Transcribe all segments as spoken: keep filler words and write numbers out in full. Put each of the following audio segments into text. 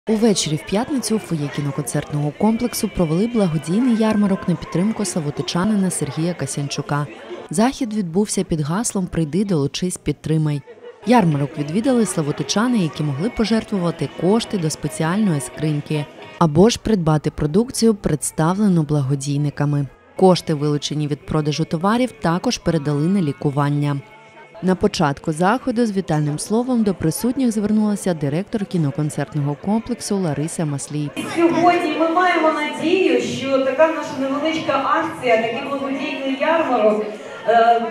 Увечері в п'ятницю у фоє кіноконцертного комплексу провели благодійний ярмарок на підтримку славутичанина Сергія Касянчука. Захід відбувся під гаслом «Прийди, долучись, підтримай». Ярмарок відвідали славутичани, які могли пожертвувати кошти до спеціальної скриньки або ж придбати продукцію, представлену благодійниками. Кошти, вилучені від продажу товарів, також передали на лікування. На початку заходу з вітальним словом до присутніх звернулася директор кіноконцертного комплексу Лариса Маслій. Сьогодні ми маємо надію, що така наша невеличка акція, такий благодійний ярмарок е,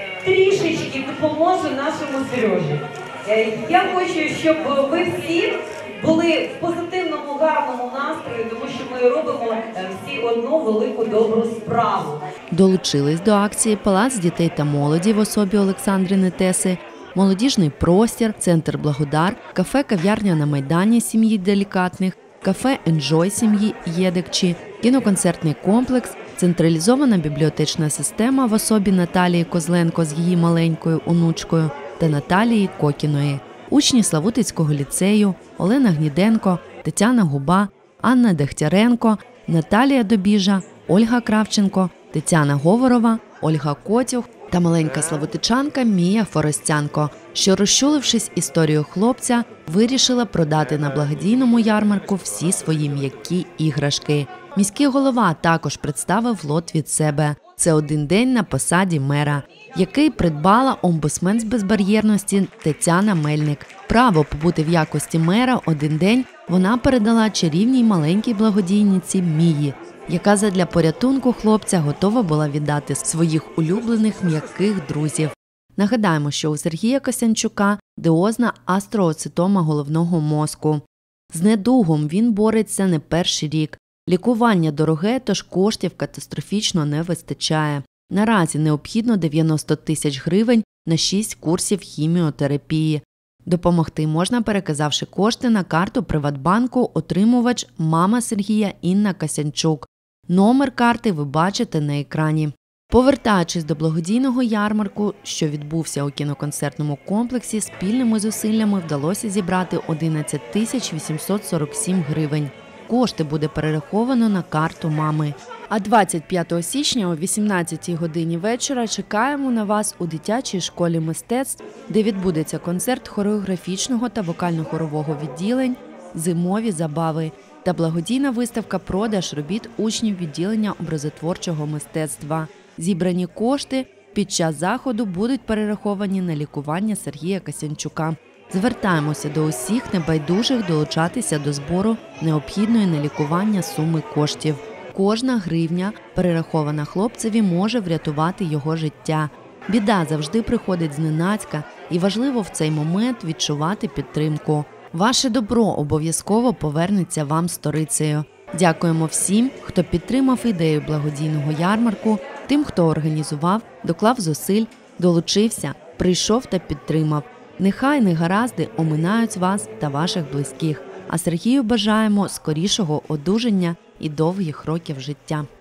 трішечки допоможе нашому Сережі. Е, я хочу, щоб ви всі були в позитивному, гарному настрої, тому що ми робимо всі одну велику добру справу. Долучились до акції Палац дітей та молоді в особі Олександри Нетеси, молодіжний простір, центр Благодар, кафе-кав'ярня на Майдані сім'ї Делікатних, кафе «Енджой» сім'ї Єдекчі, кіноконцертний комплекс, централізована бібліотечна система в особі Наталії Козленко з її маленькою онучкою та Наталії Кокіної, учні Славутицького ліцею, Олена Гніденко, Тетяна Губа, Анна Дегтяренко, Наталія Добіжа, Ольга Кравченко, Тетяна Говорова, Ольга Котюх та маленька славутичанка Мія Форостянко, що, розчулившись історію хлопця, вирішила продати на благодійному ярмарку всі свої м'які іграшки. Міський голова також представив лот від себе. Це один день на посаді мера, який придбала омбудсмен з безбар'єрності Тетяна Мельник. Право побути в якості мера один день вона передала чарівній маленькій благодійниці Мії, яка задля порятунку хлопця готова була віддати своїх улюблених м'яких друзів. Нагадаємо, що у Сергія Касянчука діозна астрооцитома головного мозку. З недугом він бореться не перший рік. Лікування дороге, тож коштів катастрофічно не вистачає. Наразі необхідно дев'яносто тисяч гривень на шість курсів хіміотерапії. Допомогти можна, переказавши кошти на карту Приватбанку, отримувач мама Сергія Інна Касянчук. Номер карти ви бачите на екрані. Повертаючись до благодійного ярмарку, що відбувся у кіноконцертному комплексі, спільними зусиллями вдалося зібрати одинадцять тисяч вісімсот сорок сім гривень. Кошти буде перераховано на карту мами. А двадцять п'ятого січня о вісімнадцятій годині вечора чекаємо на вас у дитячій школі мистецтв, де відбудеться концерт хореографічного та вокально-хорового відділень «Зимові забави» та благодійна виставка «Продаж робіт учнів відділення образотворчого мистецтва». Зібрані кошти під час заходу будуть перераховані на лікування Сергія Касянчука. Звертаємося до усіх небайдужих долучатися до збору необхідної на лікування суми коштів. Кожна гривня, перерахована хлопцеві, може врятувати його життя. Біда завжди приходить зненацька, і важливо в цей момент відчувати підтримку. Ваше добро обов'язково повернеться вам сторицею. Дякуємо всім, хто підтримав ідею благодійного ярмарку, тим, хто організував, доклав зусиль, долучився, прийшов та підтримав. Нехай негаразди оминають вас та ваших близьких, а Сергію бажаємо скорішого одужання і довгих років життя.